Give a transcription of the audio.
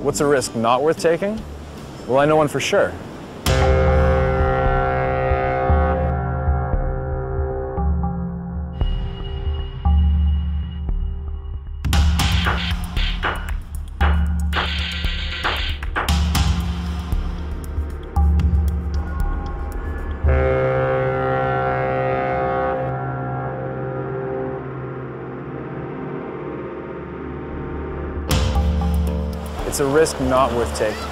What's a risk not worth taking? Well, I know one for sure. It's a risk not worth taking.